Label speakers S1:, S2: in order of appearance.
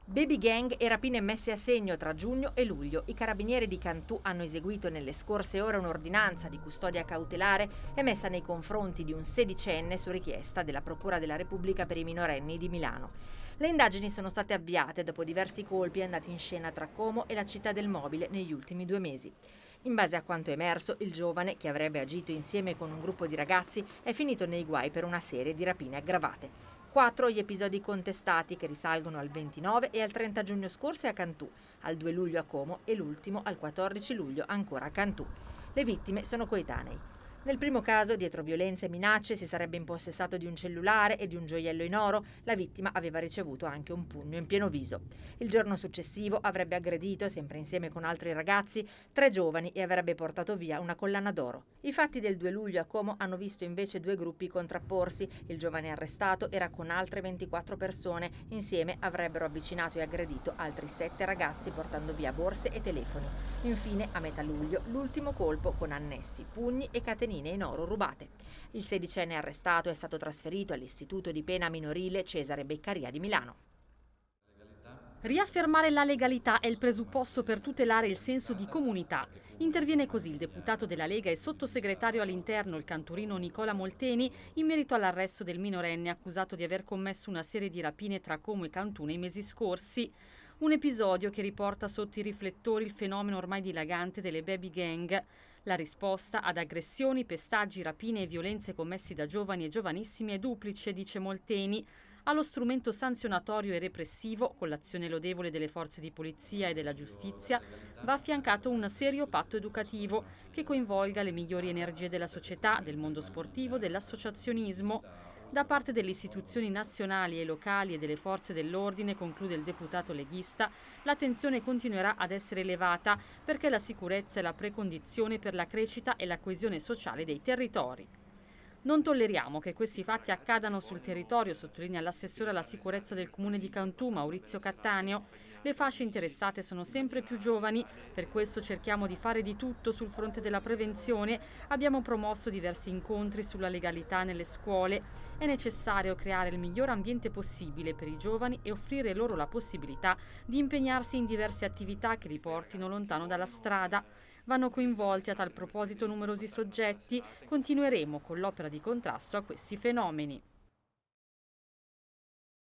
S1: Baby gang e rapine messe a segno tra giugno e luglio. I carabinieri di Cantù hanno eseguito nelle scorse ore un'ordinanza di custodia cautelare emessa nei confronti di un sedicenne su richiesta della Procura della Repubblica per i minorenni di Milano. Le indagini sono state avviate dopo diversi colpi andati in scena tra Como e la Città del Mobile negli ultimi 2 mesi. In base a quanto emerso, il giovane, che avrebbe agito insieme con un gruppo di ragazzi, è finito nei guai per una serie di rapine aggravate. 4 gli episodi contestati, che risalgono al 29 e al 30 giugno scorsi a Cantù, al 2 luglio a Como e l'ultimo al 14 luglio ancora a Cantù. Le vittime sono coetanei. Nel primo caso, dietro violenze e minacce, si sarebbe impossessato di un cellulare e di un gioiello in oro. La vittima aveva ricevuto anche un pugno in pieno viso. Il giorno successivo avrebbe aggredito, sempre insieme con altri ragazzi, 3 giovani e avrebbe portato via una collana d'oro. I fatti del 2 luglio a Como hanno visto invece 2 gruppi contrapporsi. Il giovane arrestato era con altre 24 persone. Insieme avrebbero avvicinato e aggredito altri 7 ragazzi portando via borse e telefoni. Infine, a metà luglio, l'ultimo colpo con annessi, pugni e catenine in oro rubate. Il sedicenne arrestato è stato trasferito all'Istituto di Pena Minorile Cesare Beccaria di Milano.
S2: Riaffermare la legalità è il presupposto per tutelare il senso di comunità. Interviene così il deputato della Lega e sottosegretario all'interno, il canturino Nicola Molteni, in merito all'arresto del minorenne accusato di aver commesso una serie di rapine tra Como e Cantù nei mesi scorsi. Un episodio che riporta sotto i riflettori il fenomeno ormai dilagante delle baby gang. La risposta ad aggressioni, pestaggi, rapine e violenze commessi da giovani e giovanissimi è duplice, dice Molteni. Allo strumento sanzionatorio e repressivo, con l'azione lodevole delle forze di polizia e della giustizia, va affiancato un serio patto educativo che coinvolga le migliori energie della società, del mondo sportivo, dell'associazionismo. Da parte delle istituzioni nazionali e locali e delle forze dell'ordine, conclude il deputato leghista, l'attenzione continuerà ad essere elevata perché la sicurezza è la precondizione per la crescita e la coesione sociale dei territori. Non tolleriamo che questi fatti accadano sul territorio, sottolinea l'assessore alla sicurezza del comune di Cantù, Maurizio Cattaneo. Le fasce interessate sono sempre più giovani, per questo cerchiamo di fare di tutto sul fronte della prevenzione. Abbiamo promosso diversi incontri sulla legalità nelle scuole. È necessario creare il miglior ambiente possibile per i giovani e offrire loro la possibilità di impegnarsi in diverse attività che li portino lontano dalla strada. Vanno coinvolti a tal proposito numerosi soggetti. Continueremo con l'opera di contrasto a questi fenomeni.